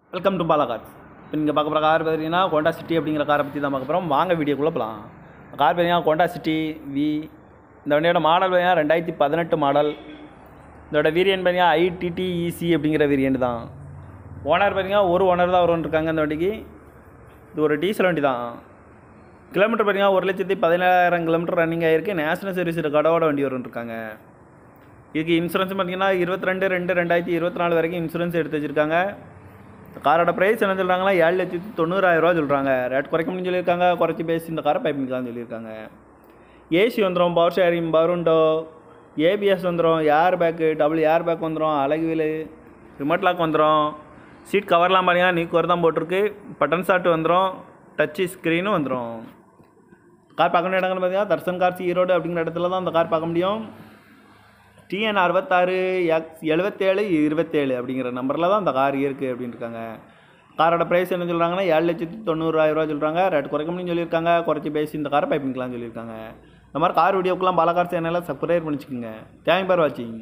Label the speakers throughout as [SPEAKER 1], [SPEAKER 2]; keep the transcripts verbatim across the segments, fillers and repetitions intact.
[SPEAKER 1] Welcome to Bala cars. இப்போ நீங்கள் பார்க்க போகிற கார் பார்த்தீங்கன்னா ஹோண்டா சிட்டி அப்படிங்கிற காரை பற்றி தான் பார்க்க போகிறோம். வாங்க வீடியோக்குள்ளே போகலாம். கார் பார்த்தீங்கன்னா ஹோண்டா சிட்டி வி. இந்த வண்டியோட மாடல் பார்த்தீங்கன்னா ரெண்டாயிரத்தி பதினெட்டு மாடல். இதோட வேரியன்ட் பார்த்தீங்கன்னா ஐடிடிஇசி அப்படிங்கிற வேரியன்ட் தான். ஓனர் பார்த்தீங்கன்னா ஒரு ஓனர் தான் வருவன் இருக்காங்க. இந்த வண்டிக்கு இது ஒரு டீசல் வண்டி தான். கிலோமீட்டர் பார்த்தீங்கன்னா ஒரு லட்சத்தி பதினேழாயிரம் கிலோமீட்டர் ரன்னிங் ஆகிருக்கு. நேஷனல் சர்வீஸ் கடவோட வண்டி வருவன் இருக்காங்க. இதுக்கு இன்சூரன்ஸ் பார்த்தீங்கன்னா இருபத்தி ரெண்டு ரெண்டு ரெண்டாயிரத்தி இருபத்தி நாலு வரைக்கும் இன்சூரன்ஸ் எடுத்து வச்சுருக்காங்க. காரோட ப்ரைஸ் என்ன சொல்கிறாங்களா, ஏழு லட்சத்தி தொண்ணூறாயிரரூவா சொல்கிறாங்க. ரேட் குறைக்கணும்னு சொல்லியிருக்காங்க. குறைச்சி பேசி இந்த காரை பைப் பண்ணிக்கலாம்னு சொல்லியிருக்காங்க. ஏசி வந்துடும், பவர் ஷேரிங், பருண்டோ, ஏபிஎஸ் வந்துடும், air bag, double air bag வந்துடும், அழகு வீலு, ரிமோட் லாக் வந்துடும். சீட் கவர்லாம் பார்த்தீங்கன்னா நீக்கு ஒரு தான் போட்டிருக்கு. பட்டன் ஷாட் வந்துடும், டச்சு ஸ்க்ரீனும் வந்துடும். கார் பார்க்க வேண்டிய இடங்கள் பார்த்தீங்கன்னா தர்சன் கார்ஸ் ஈரோடு அப்படிங்கிற இடத்துல தான் அந்த கார் பார்க்க முடியும். டிஎன் அறுபத்தாறு எக்ஸ் எழுபத்தேழு இருபத்தேழு அப்படிங்கிற நம்பரில் தான் அந்த கார் இருக்குது அப்படின்னு இருக்காங்க. காரோட ப்ரைஸ் என்ன சொல்கிறாங்கன்னா ஏழு லட்சத்தி தொண்ணூறாயிரரூவா சொல்கிறாங்க. ரேட் குறைக்கணும்னு சொல்லியிருக்காங்க. குறைச்சி பேசி இந்த காரை பைப் பண்ணிக்கலாம்னு சொல்லியிருக்காங்க. இந்த மாதிரி கார் வீடியோக்கெலாம் பாலா கார் சேனலில் சப்ஸ்கிரைப் பண்ணிச்சுக்கோங்க. தேங்க் ஃபார் வாட்சிங்.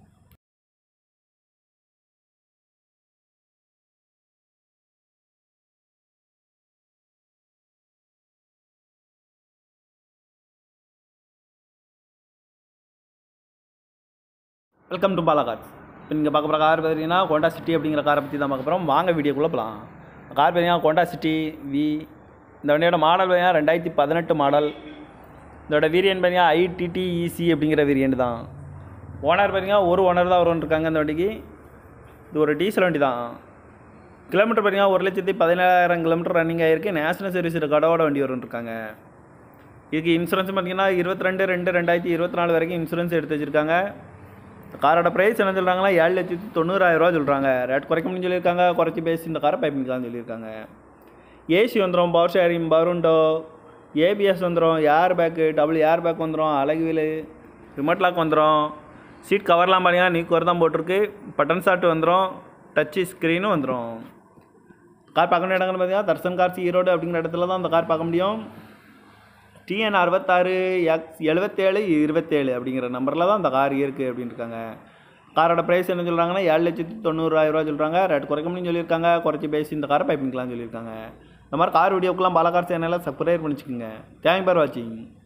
[SPEAKER 1] Welcome to Bala cars. இப்போ நீங்கள் பார்க்க போகிற கார் பார்த்தீங்கன்னா ஹோண்டா சிட்டி அப்படிங்கிற காரை பற்றி தான் பார்க்க போகிறோம். வாங்க வீடியோக்குள்ளே போகலாம். கார் பார்த்தீங்கன்னா ஹோண்டா சிட்டி வி. இந்த வண்டியோட மாடல் பார்த்தீங்கன்னா ரெண்டாயிரத்தி பதினெட்டு மாடல். இதோட வேரியன்ட் பார்த்தீங்கன்னா ஐடிடிஇசி அப்படிங்கிற வேரியன்ட் தான். ஓனர் பார்த்தீங்கன்னா ஒரு ஓனர் தான் வருவன் இருக்காங்க. இந்த வண்டிக்கு இது ஒரு டீசல் வண்டி தான். கிலோமீட்டர் பார்த்தீங்கன்னா ஒரு லட்சத்தி பதினேழாயிரம் கிலோமீட்டர் ரன்னிங் ஆகிருக்கு. நேஷனல் சர்வீஸ் கடவோட வண்டி வருவன் இருக்காங்க. இதுக்கு இன்சூரன்ஸ் பார்த்தீங்கன்னா இருபத்தி ரெண்டு ரெண்டு ரெண்டாயிரத்தி இருபத்தி நாலு வரைக்கும் இன்சூரன்ஸ் எடுத்து வச்சுருக்காங்க. காரோட ப்ரைஸ் என்ன சொல்கிறாங்களா, ஏழு லட்சத்தி தொண்ணூறாயிரரூவா சொல்கிறாங்க. ரேட் குறைக்கணும்னு சொல்லியிருக்காங்க. குறைச்சி பேசி இந்த காரை பைப் பண்ணிக்கலாம்னு சொல்லியிருக்காங்க. ஏசி வந்துடும், பவர் ஷேரிங், பருண்டோ, ஏபிஎஸ் வந்துடும், air bag, double air bag வந்துடும், அழகு வீலு, ரிமோட் லாக் வந்துடும். சீட் கவர்லாம் பார்த்தீங்கன்னா நீக்கு ஒரு தான் போட்டிருக்கு. பட்டன் ஷாட் வந்துடும், டச்சு ஸ்க்ரீனும் வந்துடும். கார் பார்க்க வேண்டிய இடங்கள் பார்த்தீங்கன்னா தர்சன் கார்ஸ் ஈரோடு அப்படிங்கிற இடத்துல தான் அந்த கார் பார்க்க முடியும். டிஎன் அறுபத்தாறு எக்ஸ் எழுபத்தேழு இருபத்தேழு அப்படிங்கிற நம்பரில் தான் அந்த கார் இருக்குது அப்படின்னு இருக்காங்க. காரோட ப்ரைஸ் என்ன சொல்கிறாங்கன்னா ஏழு லட்சத்தி தொண்ணூறாயிரரூவா சொல்கிறாங்க. ரேட் குறைக்கணும்னு சொல்லியிருக்காங்க. குறைச்சி பேசி இந்த காரை பைப் பண்ணிக்கலாம்னு சொல்லியிருக்காங்க. இந்த மாதிரி கார் வீடியோக்கெலாம் பாலா கார் சேனலில் சப்ஸ்கிரைப் பண்ணிச்சுக்கோங்க. தேங்க் ஃபார் வாட்சிங்.